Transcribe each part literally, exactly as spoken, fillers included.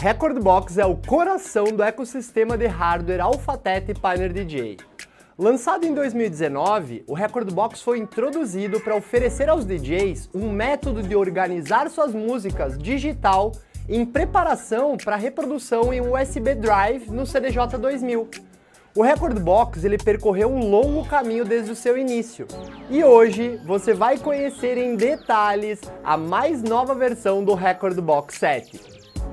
Rekordbox é o coração do ecossistema de hardware Alphatete Pioneer D J. Lançado em dois mil e dezenove, o Rekordbox foi introduzido para oferecer aos D Js um método de organizar suas músicas digital em preparação para reprodução em U S B Drive no C D J dois mil. O Rekordbox ele percorreu um longo caminho desde o seu início, e hoje você vai conhecer em detalhes a mais nova versão do Rekordbox sete.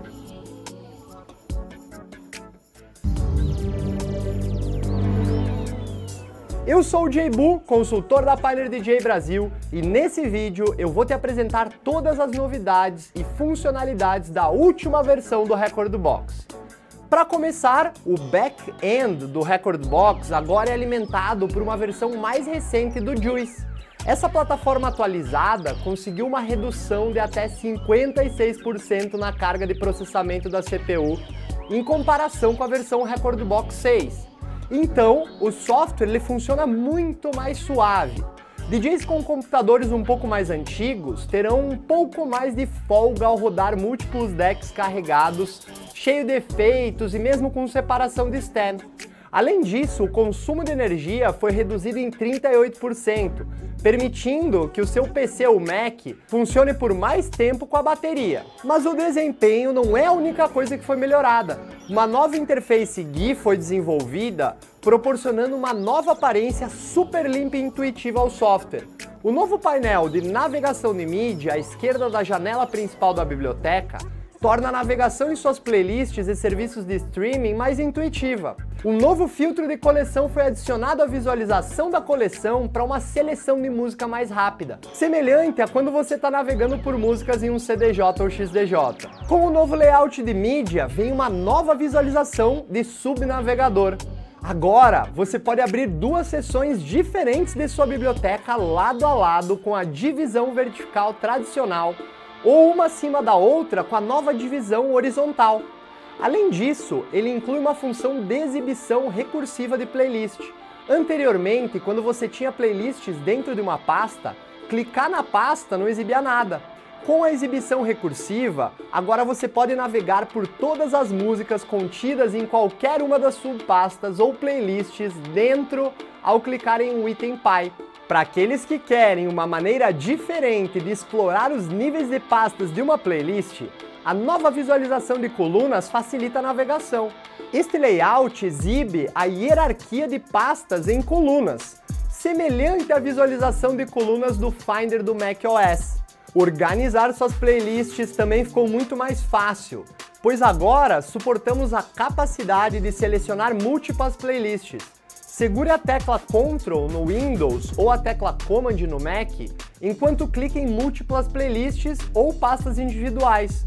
Eu sou o Jaybu, consultor da Pioneer D J Brasil, e nesse vídeo eu vou te apresentar todas as novidades e funcionalidades da última versão do Rekordbox. Para começar, o back-end do Rekordbox agora é alimentado por uma versão mais recente do Juice. Essa plataforma atualizada conseguiu uma redução de até cinquenta e seis por cento na carga de processamento da C P U em comparação com a versão Rekordbox seis. Então, o software ele funciona muito mais suave. D Js com computadores um pouco mais antigos terão um pouco mais de folga ao rodar múltiplos decks carregados, cheio de efeitos e mesmo com separação de stand. Além disso, o consumo de energia foi reduzido em trinta e oito por cento, permitindo que o seu P C ou Mac funcione por mais tempo com a bateria. Mas o desempenho não é a única coisa que foi melhorada. Uma nova interface G U I foi desenvolvida, proporcionando uma nova aparência super limpa e intuitiva ao software. O novo painel de navegação de mídia à esquerda da janela principal da biblioteca torna a navegação em suas playlists e serviços de streaming mais intuitiva. Um novo filtro de coleção foi adicionado à visualização da coleção para uma seleção de música mais rápida, semelhante a quando você está navegando por músicas em um C D J ou X D J. Com o novo layout de mídia, vem uma nova visualização de subnavegador. Agora, você pode abrir duas seções diferentes de sua biblioteca lado a lado com a divisão vertical tradicional, ou uma acima da outra com a nova divisão horizontal. Além disso, ele inclui uma função de exibição recursiva de playlist. Anteriormente, quando você tinha playlists dentro de uma pasta, clicar na pasta não exibia nada. Com a exibição recursiva, agora você pode navegar por todas as músicas contidas em qualquer uma das subpastas ou playlists dentro ao clicar em um item Py. Para aqueles que querem uma maneira diferente de explorar os níveis de pastas de uma playlist, a nova visualização de colunas facilita a navegação. Este layout exibe a hierarquia de pastas em colunas, semelhante à visualização de colunas do Finder do macOS. Organizar suas playlists também ficou muito mais fácil, pois agora suportamos a capacidade de selecionar múltiplas playlists. Segure a tecla Ctrl no Windows ou a tecla Command no Mac, enquanto clique em múltiplas playlists ou pastas individuais.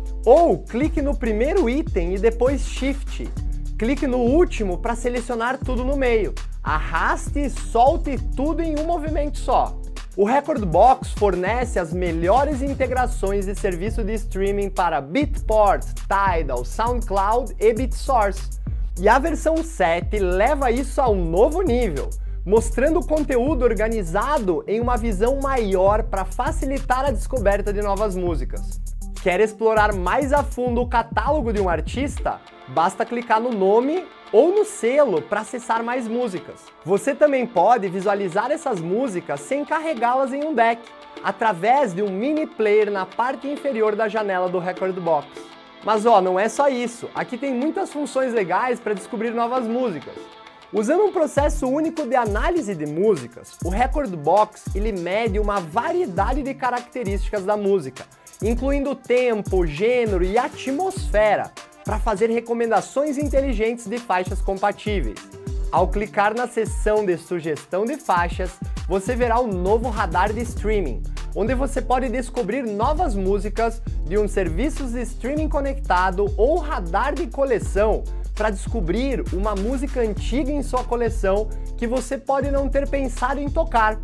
Ou clique no primeiro item e depois Shift. Clique no último para selecionar tudo no meio. Arraste e solte tudo em um movimento só. O Rekordbox fornece as melhores integrações de serviço de streaming para Beatport, Tidal, SoundCloud e BitSource. E a versão sete leva isso a um novo nível, mostrando o conteúdo organizado em uma visão maior para facilitar a descoberta de novas músicas. Quer explorar mais a fundo o catálogo de um artista? Basta clicar no nome ou no selo para acessar mais músicas. Você também pode visualizar essas músicas sem carregá-las em um deck, através de um mini player na parte inferior da janela do Rekordbox. Mas ó, não é só isso, aqui tem muitas funções legais para descobrir novas músicas. Usando um processo único de análise de músicas, o Rekordbox ele mede uma variedade de características da música, incluindo tempo, gênero e atmosfera, para fazer recomendações inteligentes de faixas compatíveis. Ao clicar na seção de sugestão de faixas, você verá um novo radar de streaming, onde você pode descobrir novas músicas de um serviço de streaming conectado ou radar de coleção para descobrir uma música antiga em sua coleção que você pode não ter pensado em tocar.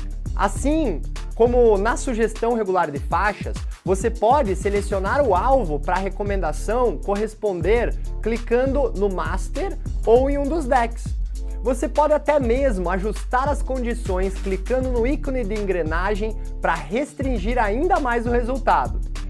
Assim, como na sugestão regular de faixas, você pode selecionar o alvo para a recomendação corresponder clicando no Master ou em um dos decks. Você pode até mesmo ajustar as condições clicando no ícone de engrenagem para restringir ainda mais o resultado.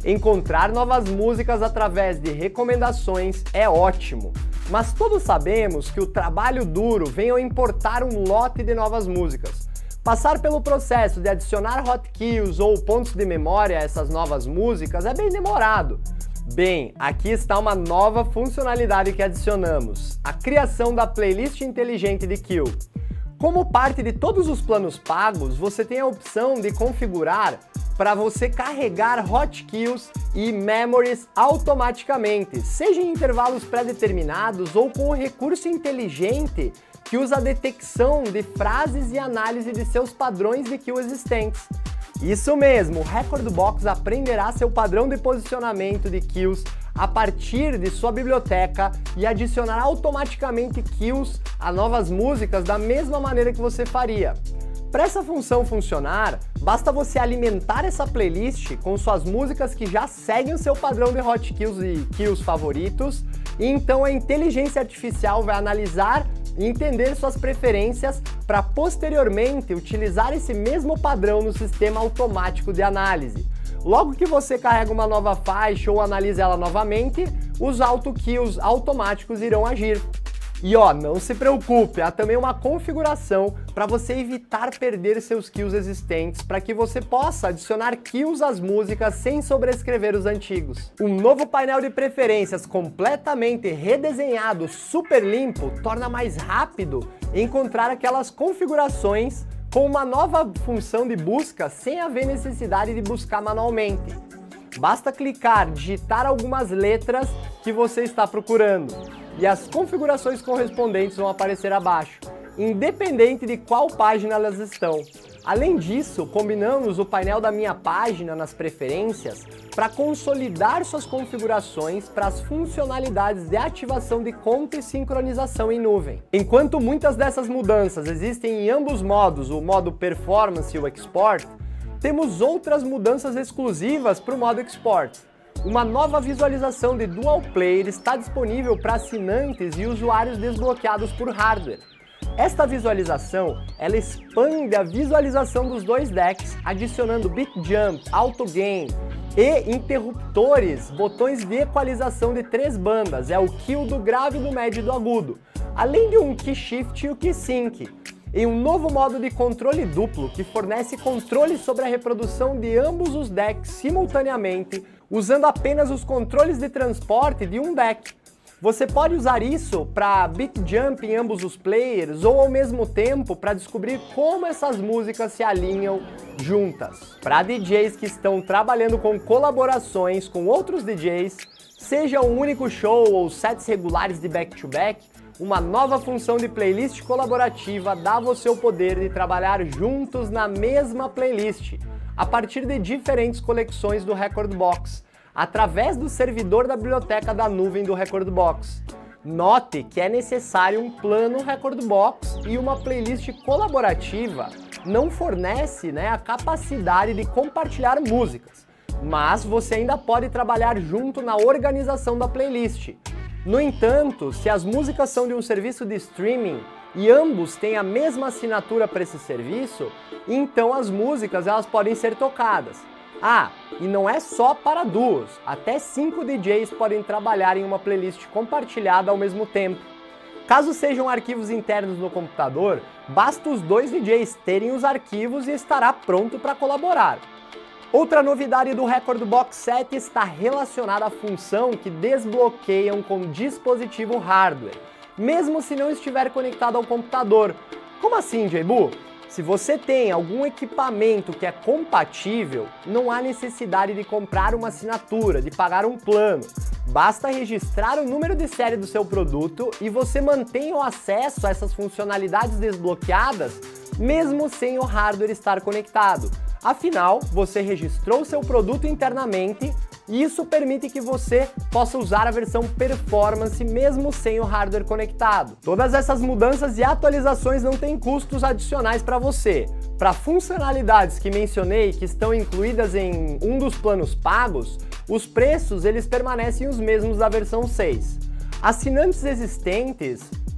Encontrar novas músicas através de recomendações é ótimo, mas todos sabemos que o trabalho duro vem ao importar um lote de novas músicas. Passar pelo processo de adicionar hotkeys ou pontos de memória a essas novas músicas é bem demorado. Bem, aqui está uma nova funcionalidade que adicionamos, a criação da playlist inteligente de Kill. Como parte de todos os planos pagos, você tem a opção de configurar para você carregar hotkeys e memories automaticamente, seja em intervalos pré-determinados ou com um recurso inteligente que usa a detecção de frases e análise de seus padrões de kill existentes. Isso mesmo, o Rekordbox aprenderá seu padrão de posicionamento de kills a partir de sua biblioteca e adicionará automaticamente kills a novas músicas da mesma maneira que você faria. Para essa função funcionar, basta você alimentar essa playlist com suas músicas que já seguem o seu padrão de hotkeys e kills favoritos, e então a inteligência artificial vai analisar e entender suas preferências para posteriormente utilizar esse mesmo padrão no sistema automático de análise. Logo que você carrega uma nova faixa ou analisa ela novamente, os auto-kills automáticos irão agir. E ó, não se preocupe, há também uma configuração para você evitar perder seus kills existentes, para que você possa adicionar kills às músicas sem sobrescrever os antigos. Um novo painel de preferências completamente redesenhado, super limpo, torna mais rápido encontrar aquelas configurações com uma nova função de busca sem haver necessidade de buscar manualmente. Basta clicar, digitar algumas letras que você está procurando e as configurações correspondentes vão aparecer abaixo, independente de qual página elas estão. Além disso, combinamos o painel da minha página nas preferências para consolidar suas configurações para as funcionalidades de ativação de conta e sincronização em nuvem. Enquanto muitas dessas mudanças existem em ambos modos, o modo Performance e o Export, temos outras mudanças exclusivas para o modo Export. Uma nova visualização de Dual Player está disponível para assinantes e usuários desbloqueados por hardware. Esta visualização, ela expande a visualização dos dois decks, adicionando Beat Jump, Auto Gain e interruptores, botões de equalização de três bandas, é o Kill do grave, do médio e do agudo, além de um Key Shift e o Key Sync. Em um novo modo de controle duplo que fornece controle sobre a reprodução de ambos os decks simultaneamente, usando apenas os controles de transporte de um deck. Você pode usar isso para beat jump em ambos os players ou ao mesmo tempo para descobrir como essas músicas se alinham juntas. Para D Js que estão trabalhando com colaborações com outros D Js, seja um único show ou sets regulares de back-to-back, uma nova função de playlist colaborativa dá você o poder de trabalhar juntos na mesma playlist, a partir de diferentes coleções do Rekordbox, através do servidor da biblioteca da nuvem do Rekordbox. Note que é necessário um plano Rekordbox e uma playlist colaborativa não fornece, né, a capacidade de compartilhar músicas, mas você ainda pode trabalhar junto na organização da playlist. No entanto, se as músicas são de um serviço de streaming e ambos têm a mesma assinatura para esse serviço, então as músicas elas podem ser tocadas. Ah, e não é só para duos, até cinco D Js podem trabalhar em uma playlist compartilhada ao mesmo tempo. Caso sejam arquivos internos no computador, basta os dois D Js terem os arquivos e estará pronto para colaborar. Outra novidade do Rekordbox sete está relacionada à função que desbloqueiam com dispositivo hardware, mesmo se não estiver conectado ao computador. Como assim, Jaybu? Se você tem algum equipamento que é compatível, não há necessidade de comprar uma assinatura, de pagar um plano. Basta registrar o número de série do seu produto e você mantém o acesso a essas funcionalidades desbloqueadas, mesmo sem o hardware estar conectado. Afinal, você registrou seu produto internamente e isso permite que você possa usar a versão Performance mesmo sem o hardware conectado. Todas essas mudanças e atualizações não têm custos adicionais para você. Para funcionalidades que mencionei que estão incluídas em um dos planos pagos, os preços eles permanecem os mesmos da versão seis. Assinantes existentes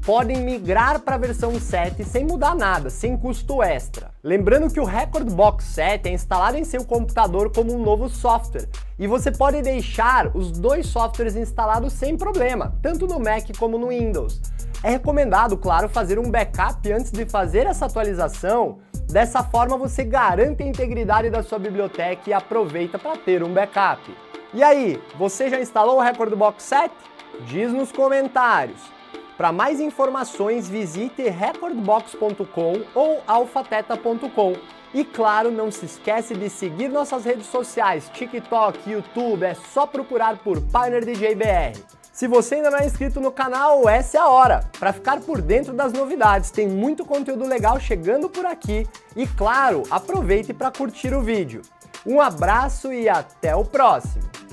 podem migrar para a versão sete sem mudar nada, sem custo extra. Lembrando que o Rekordbox sete é instalado em seu computador como um novo software, e você pode deixar os dois softwares instalados sem problema, tanto no Mac como no Windows. É recomendado, claro, fazer um backup antes de fazer essa atualização. Dessa forma você garante a integridade da sua biblioteca e aproveita para ter um backup. E aí, você já instalou o Rekordbox sete? Diz nos comentários. Para mais informações, visite rekordbox ponto com ou alphateta ponto com. E claro, não se esquece de seguir nossas redes sociais, TikTok, YouTube, é só procurar por Pioneer D J B R. Se você ainda não é inscrito no canal, essa é a hora! Para ficar por dentro das novidades, tem muito conteúdo legal chegando por aqui. E claro, aproveite para curtir o vídeo. Um abraço e até o próximo!